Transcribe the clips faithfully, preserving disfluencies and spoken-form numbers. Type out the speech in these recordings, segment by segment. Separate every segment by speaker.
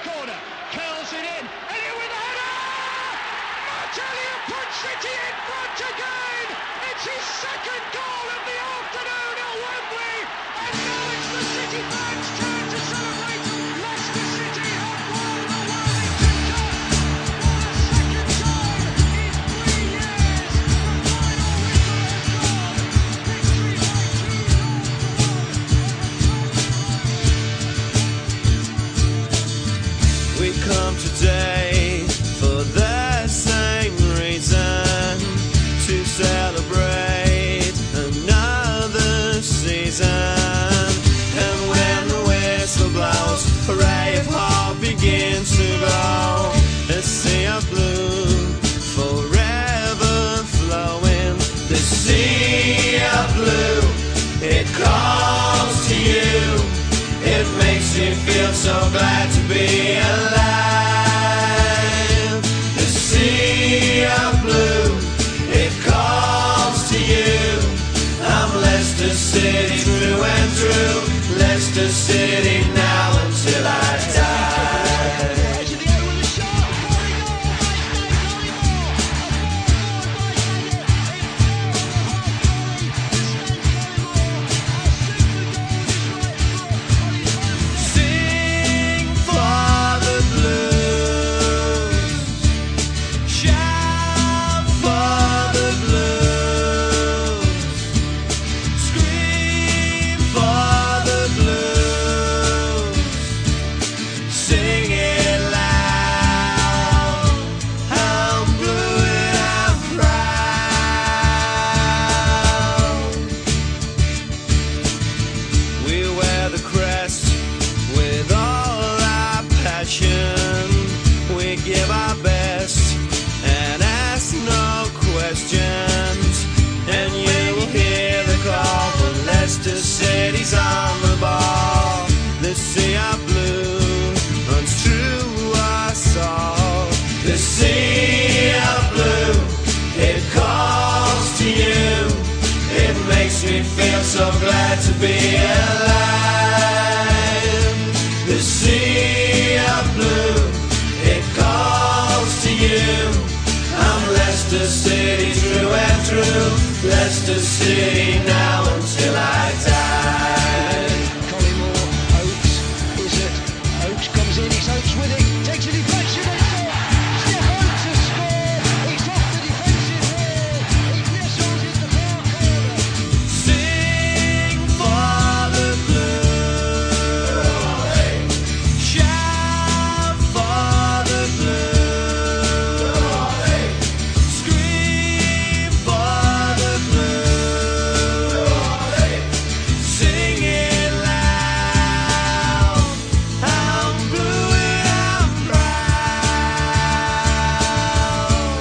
Speaker 1: corner, curls it in, and here with a header! Martellia puts City in front again! It's his second goal of the afternoon at Wembley, and now it's the City fans' turn to celebrate. Leicester City have won the Wellington Cup for the second time in three years. The final whistle has gone. Victory by two goals to one.
Speaker 2: We come today for the same reason, to celebrate another season. And when the whistle blows, a ray of hope begins to glow. A sea of blue forever flowing. The sea of blue, it calls to you. It makes you feel so glad to be alive. The sea of blue, it calls to you. I'm Leicester City through and through. Leicester City now until I die.
Speaker 1: To the end with a shot, going goal,
Speaker 2: Sing for the blues, shout for the blues, scream for the blues, sing it loud, I'm blue and I'm proud. We wear the crest with all our passion. We give our best and ask no questions. And you will hear the call when Leicester City's on the ball. The sea of blue runs through us all. The sea of blue, it calls to you. It makes me feel so glad to be alive. The sea of blue, it calls to you. I'm Leicester City through and through. Leicester City now until I die.
Speaker 1: Collymore, Oakes, is it? Oakes comes in, it's Oakes with it, takes a deflection and score. Steph Oakes has scored, it's off the defensive wall. It nestles in the far corner.
Speaker 2: Sing for the blues, shout for the blues, scream for the blues, sing it loud, I'm blue and I'm proud.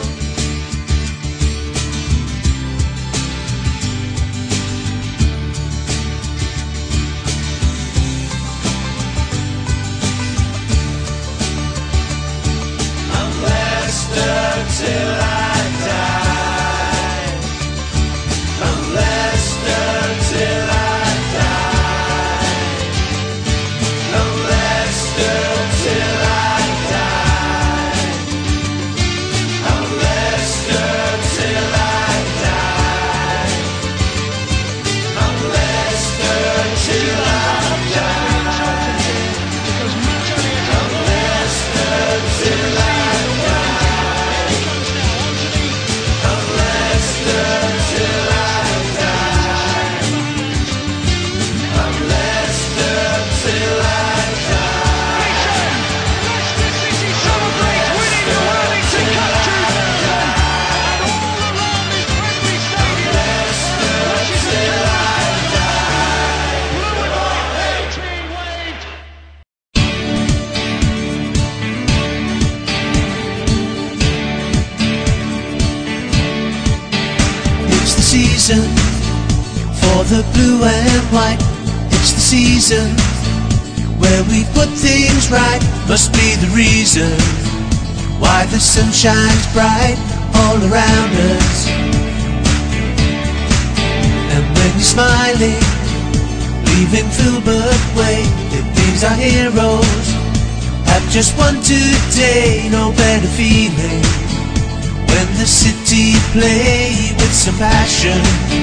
Speaker 2: I'm Leicester till I die. I'm Leicester till I die. I'm Leicester till I die. I'm Leicester till I die. I'm Leicester till I die.
Speaker 1: Because Martellia
Speaker 2: I'm Leicester till I die.
Speaker 1: comes now onto the
Speaker 2: I'm Leicester till I die. I'm Leicester till I die.
Speaker 1: Leicester City celebrate winning the Wellington Cup two thousand, and all around this Wembley Stadium, watches the blue and white flags being waved.
Speaker 3: It's the season for the blue and white. It's the season where we put things right. Must be the reason why the sun shines bright all around us. And when you're smiling, leaving Filbert Way, it means our heroes have just won today, no better feeling when the city play with some passion.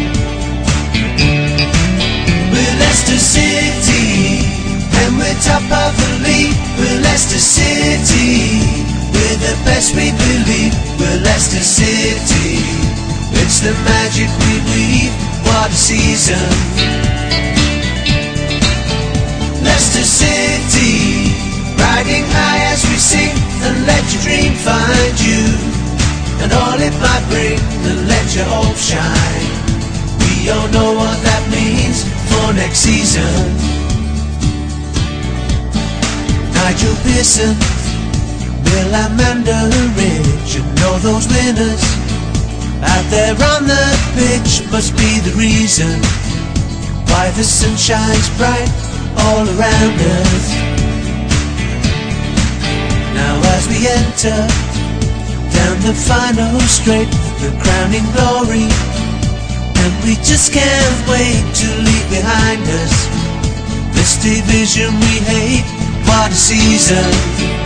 Speaker 3: We're Leicester City, and we're top of the league. We're Leicester City, we're the best we believe. We're Leicester City, it's the magic we weave. What a season! Leicester City, riding high as we sing, and let your dream find you, and all it might bring, and let your hope shine. We all know what that means for next season. Nigel Pearson, Bill Amanda Rich, and all those winners out there on the pitch must be the reason why the sun shines bright all around us. Now as we enter down the final straight, the crowning glory, and we just can't wait to leave behind us this division we hate. What a season!